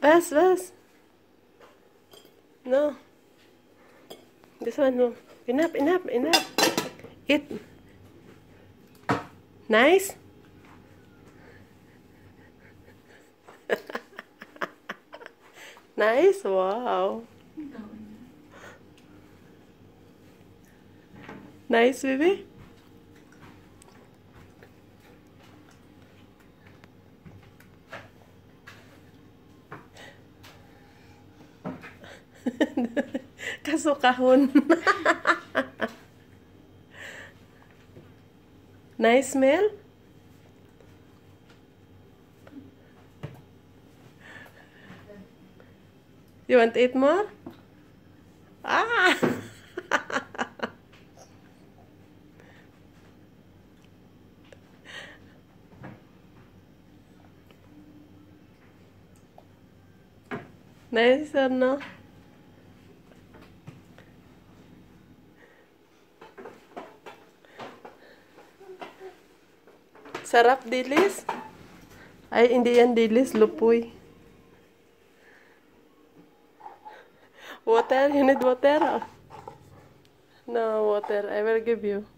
Fast, fast. No. This one, no. Enough, enough, enough. Eat. Nice. Nice, wow. Nice, baby. Kaso kahon. Nice smell? You want to eat more? Ah! Nice or no? Sarap dilis? Ay, hindi yan dilis, lupoy. Water? You need water? No water. I will give you.